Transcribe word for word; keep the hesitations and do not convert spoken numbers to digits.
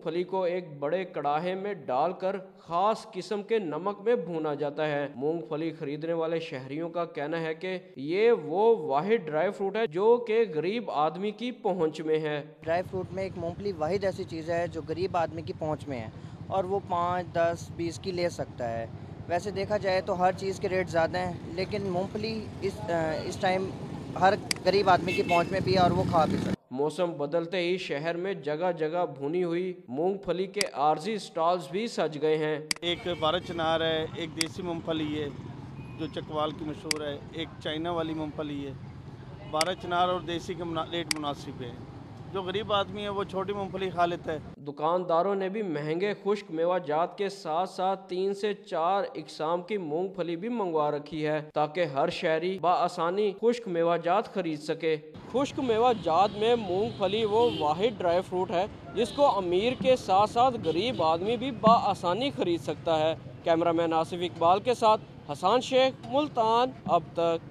मूंगफली को एक बड़े कड़ाहे में डालकर खास किस्म के नमक में भूना जाता है। मूंगफली खरीदने वाले शहरियों का कहना है कि ये वो वाहिद ड्राई फ्रूट है जो कि गरीब आदमी की पहुंच में है। ड्राई फ्रूट में एक मूंगफली वाहिद ऐसी चीज़ है जो गरीब आदमी की पहुंच में है और वो पाँच दस बीस की ले सकता है। वैसे देखा जाए तो हर चीज़ के रेट ज़्यादा हैं, लेकिन मूंगफली इस इस टाइम हर गरीब आदमी की पहुंच में भी है और वो खा भी सकता है। मौसम बदलते ही शहर में जगह जगह भुनी हुई मूंगफली के आरजी स्टॉल्स भी सज गए हैं। एक भारत चनार है, एक देसी मूंगफली है जो चकवाल की मशहूर है, एक चाइना वाली मूंगफली है। भारत चनार और देसी के मुना, रेट मुनासिब है। जो गरीब आदमी है वो छोटी मूंगफली खा लेता है। दुकानदारों ने भी महंगे खुश्क मेवा जात के साथ साथ तीन से चार इकसाम की मूंगफली भी मंगवा रखी है ताकि हर शहरी बआसानी खुश्क मेवा जात खरीद सके। खुश्क मेवा जात में मूंगफली वो वाहिद ड्राई फ्रूट है जिसको अमीर के साथ साथ गरीब आदमी भी बआसानी खरीद सकता है। कैमरामैन आसिफ इकबाल के साथ हसन शेख, मुल्तान अब तक।